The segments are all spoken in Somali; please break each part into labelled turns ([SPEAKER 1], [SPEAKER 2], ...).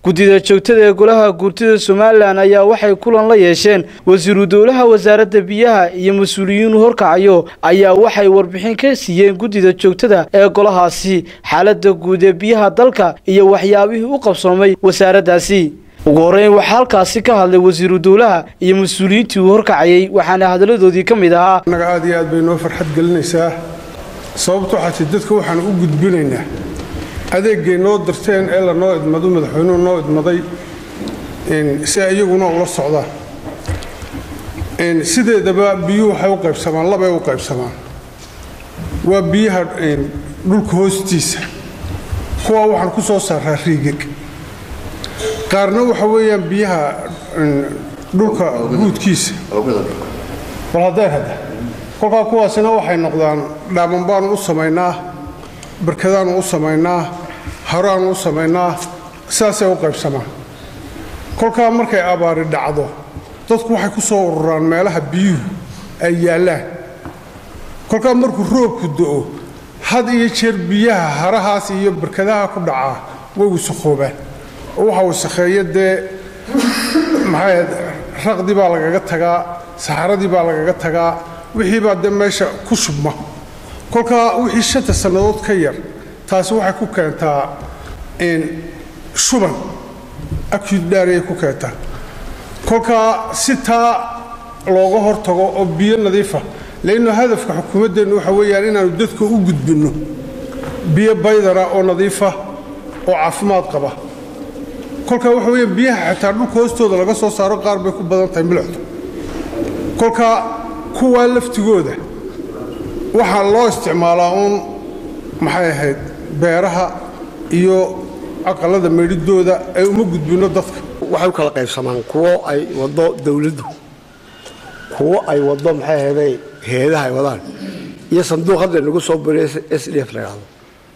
[SPEAKER 1] gudida joogtada ee golaha guurtida Soomaaliland ayaa waxay kulan la yeesheen wasiiru dowlaha wasaaradda biyaha iyo mas'uuliyiin horkacayo ayaa waxay warbixin ka siiyeen gudida joogtada ee golahaasi xaaladda guud ee biyaha dalka iyo waxyaabihii u qabsoomay wasaaraddaasi. ugu horeyn waxa halkaasi ka hadlay wasiiru dowlaha iyo mas'uuliyiintii horkacayay waxaana hadaladoodii ka mid ahaa
[SPEAKER 2] anaga aad iyo aad bay noo farxad gelinaysaa sababtoo xataa dadka waxaan u gudbinaynaa adeegay noo dirteen ee la noo idmado madaxweynuhu noo idmaday si ayaguna ula socdaan sideedaba biyuhu waxay u qaybsamaan laba ay u qaybsamaan waa biyaha dhulka hoostiisa kuwa waxaan ku soo saaraa riigag qaarna waxa weeyaan biyaha dhulka guudkiisa wal hadda kolka kuwaasina waxay noqdaan dhaaman baan u sameynaa barkadaan u sameynaa haraan u sameynaa saasay u qaybsamaan kolka markay abaari dhacdo dadku waxay ku soo ururaan meelaha biyuhu ay yaalaan kolka markuu roobku da'o had iyo jeer biyaha harahaas iyo barkadaha ku dhaca way wasakhoobaan waxa wasakheeyay maxay raqdi baa lagaga tagaa saxaradii baa lagaga tagaa wixii baa meesha ku shubma kolka wixii 5 sanadood ka yar taasi waxay ku keentaa shuban acute diarrhea ku keentaa kolka si taa looga hortago oo biyo nadiif ah leeyno hadafka xukuumaddeenu waxa weeyaan inaanu dadka u gudbino biyo baydara oo nadiif ah oo caafimaad qaba kolka waxa weeyaan biyaha xitaa dhulka hoostooda laga soo saaro qaar bay ku badan tahay milixda kolka kuwa laftigooda waxa loo isticmaalaa maxay ahayd beeraha iyo aqalada meedidooda ay uma gudbino dadka
[SPEAKER 3] waxay kala qaybsamaan kuwa ay wado dawladdu kuwa ay wado maxay ahayd heedaha ay wadaan iyo sanduuqada lagu soo biray SDF lahaado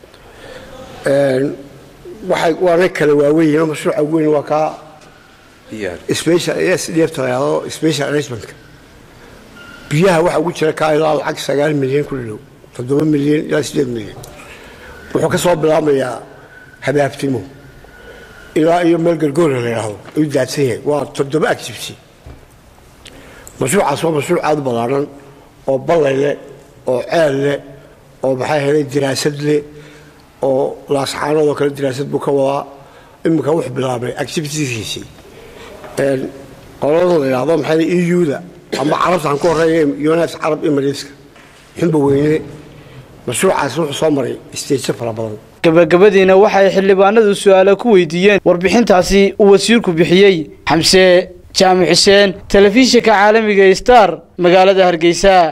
[SPEAKER 3] waxay waana kala waaweyn mashruuca weyn waa ka special SDF lahaado special arrangement biyaha waxa ugu jira ka ilaa lacag 9 milyan ku dhow 7 milyan ilaa 8 milyan wuxuu ka soo bilaabmayaa hadaftimo ilaa iyo meel gargoor la yiraahdo u daadsan yahay waa 7 activity mashruucaas waa mashruuc aad ballaaran oo ballayle oo ceel leh oo maxay helay diraasad leh oo laasxaanado kala diraasad buu ka wadaa imika wax bilaabay activitiesiisi qolada la yiraahdo maxay EU-da ama carabtan ku horeeyay United Arab Emirates xilba weyne mashruucaas wuxuu soo maray stage fara badan
[SPEAKER 1] gabagabadiina waxay xildhibaanadu su'aalo ku weydiiyeen warbixintaasi uu wasiirku bixiyay Xamse Jaamac Xuseen telefishinka caalamiga Star magaalada Hargeysa.